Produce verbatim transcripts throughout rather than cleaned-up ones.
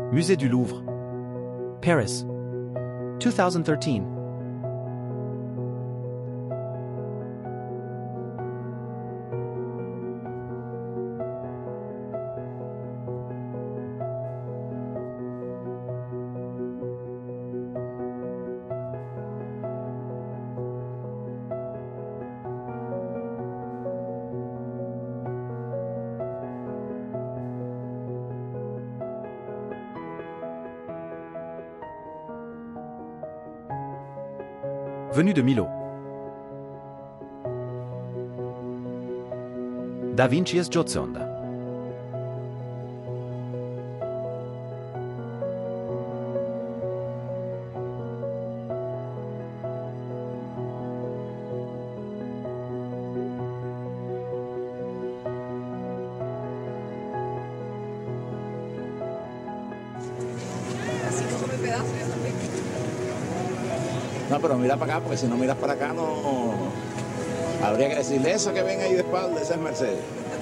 Musée du Louvre, Paris, two thousand thirteen. Venu de Milo. Da Vinci's Gioconda. Así no come pedazos yo también. No, pero mira para acá, porque si no miras para acá no... Habría que decirle eso que ven ahí de espalda, esa es Mercedes.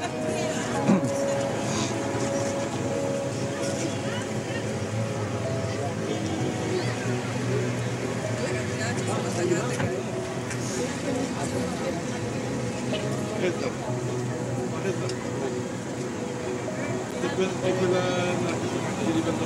Esta. Esta. Después hay que la...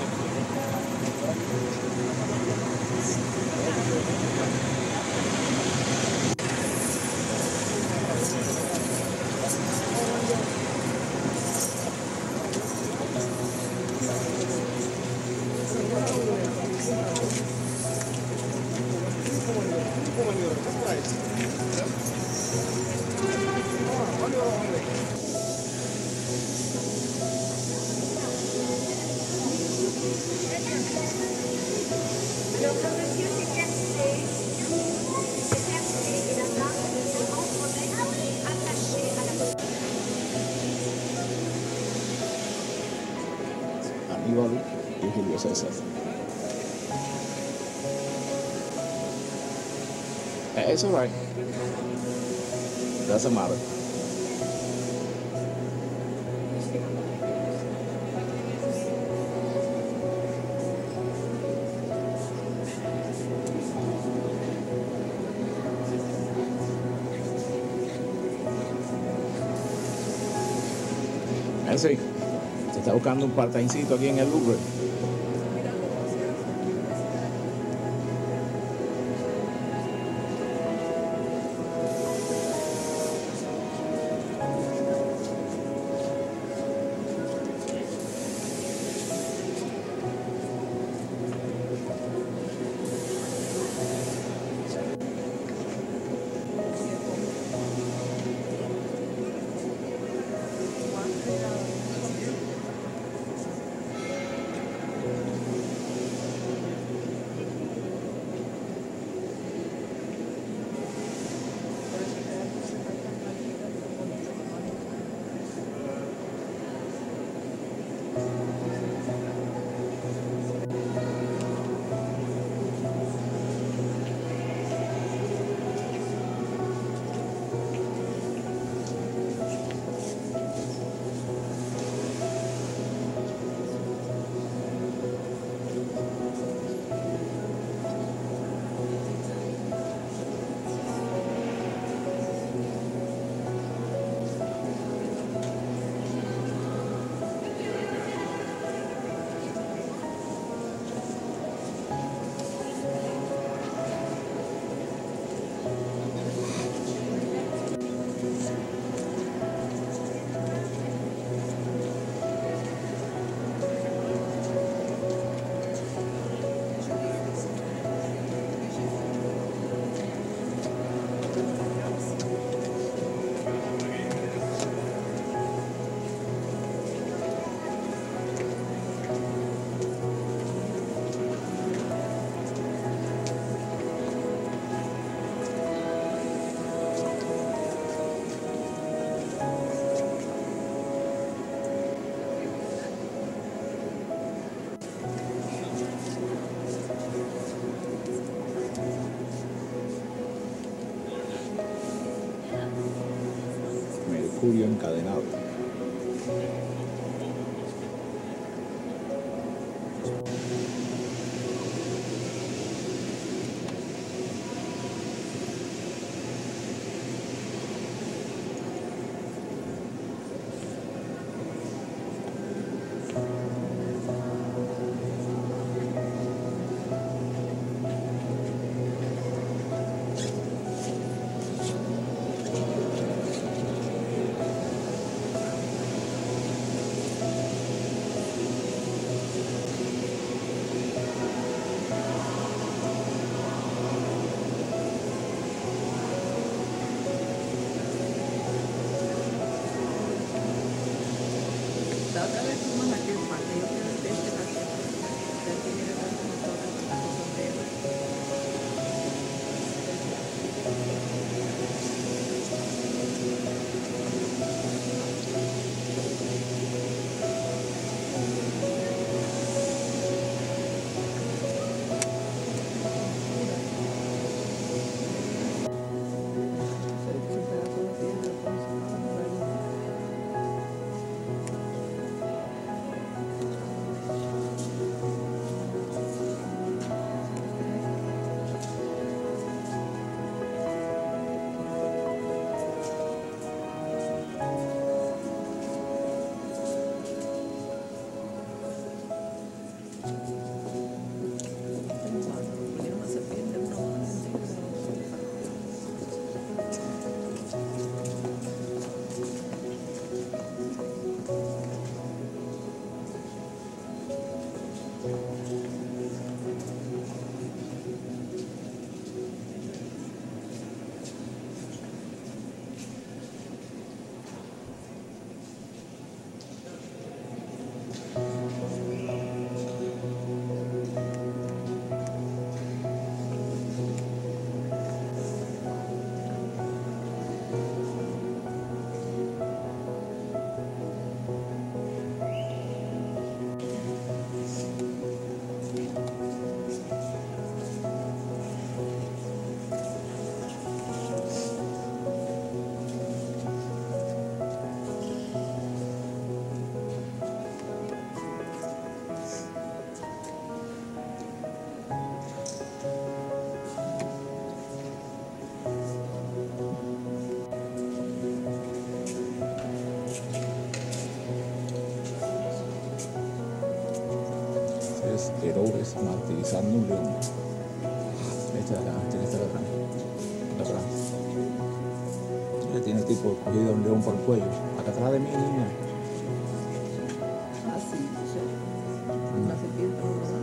Aníbal y Julio César. It's all right. Doesn't matter. Sí, se está buscando un part-timecito aquí en el Louvre. Mercurio encadenado. La otra vez fuimos a aquel parque, yo fui al de este parque, de aquí viene tanto nosotros, tanto sombrero. Es un pedazo de piedra, pues, tiene una serpiente, una bola negra. Es Herodes martirizando un león. Esta es la, tiene que estar atrás. Atrás. Ella tiene tipo cogido un león por el cuello. Acá atrás de mí, niña. Ah, sí, no sé. La serpiente, ¿no?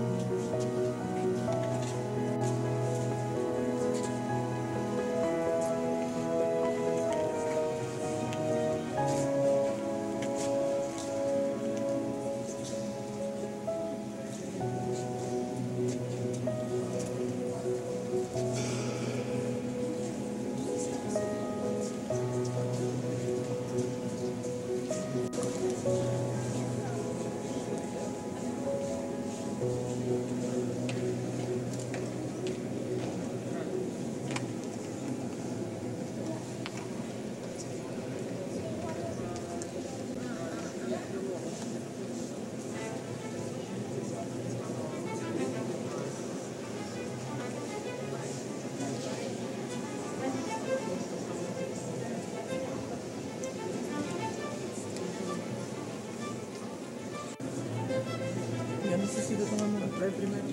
Yo necesito tomarme una spray primero.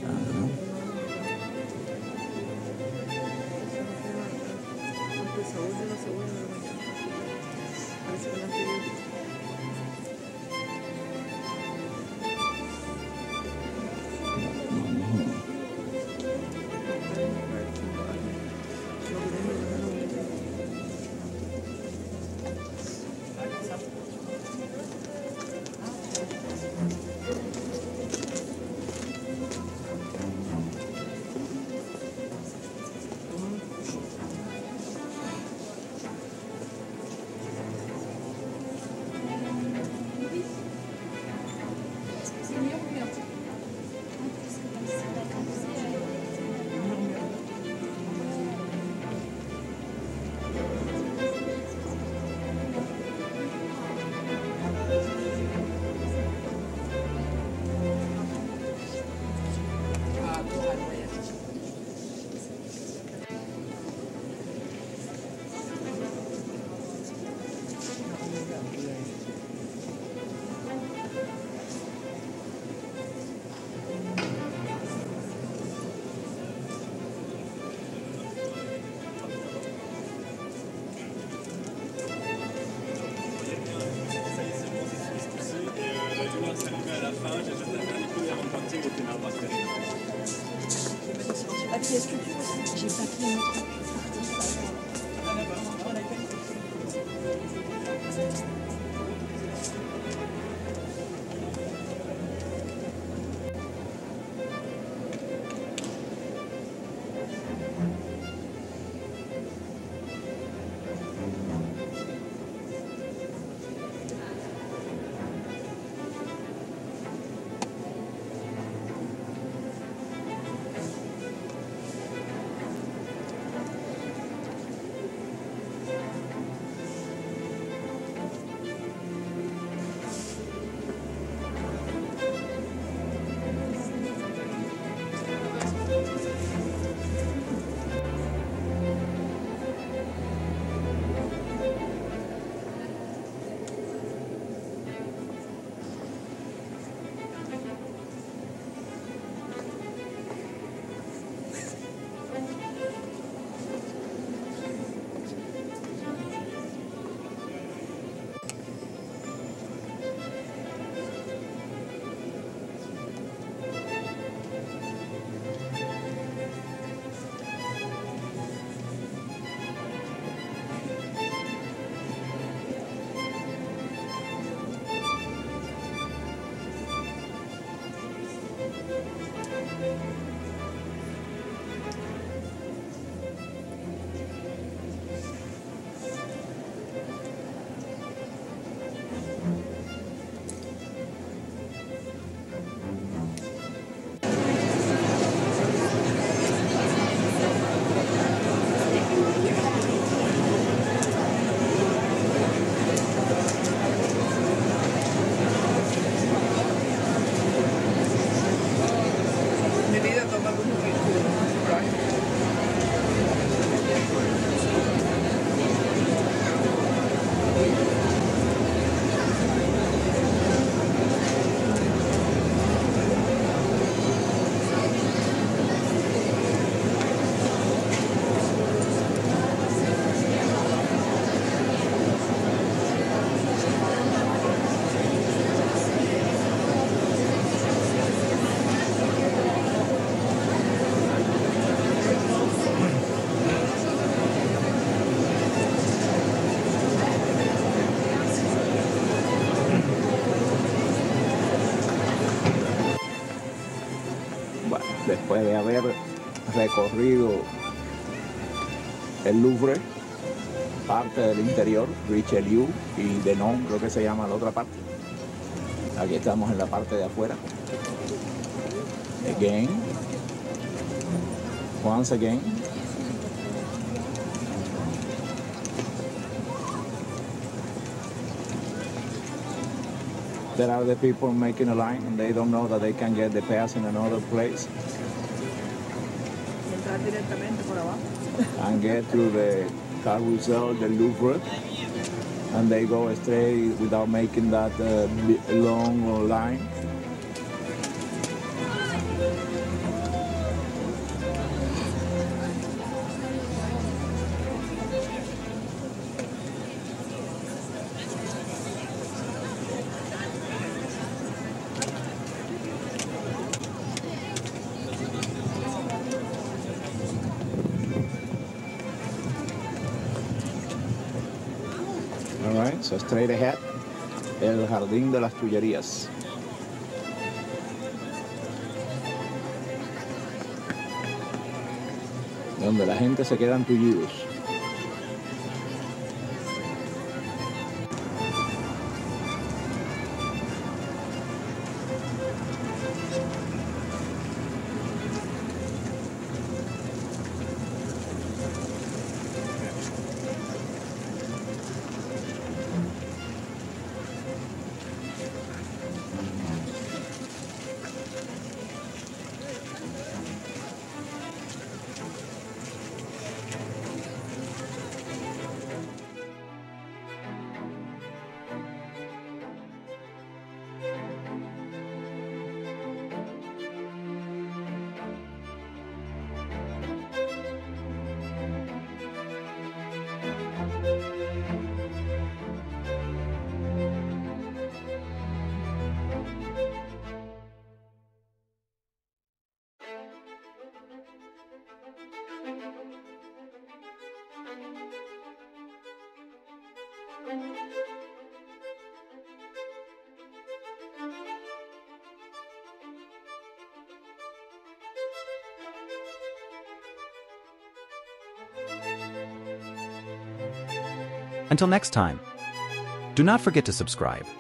Porque el sabor de la cebolla no me encanta. Parece que la anterior. J'ai pas pris une autre. Después de haber recorrido el Louvre, parte del interior, Richelieu y Denon, creo que se llama la otra parte. Aquí estamos en la parte de afuera. Again, once again. There are the people making a line and they don't know that they can get the pass in another place. Entrar directamente por abajo. And get through the carousel, the Louvre, and they go straight without making that uh, long line. Alright, so straight ahead, el Jardín de las Tullerías. Donde la gente se quedan tullidos. Until next time, do not forget to subscribe.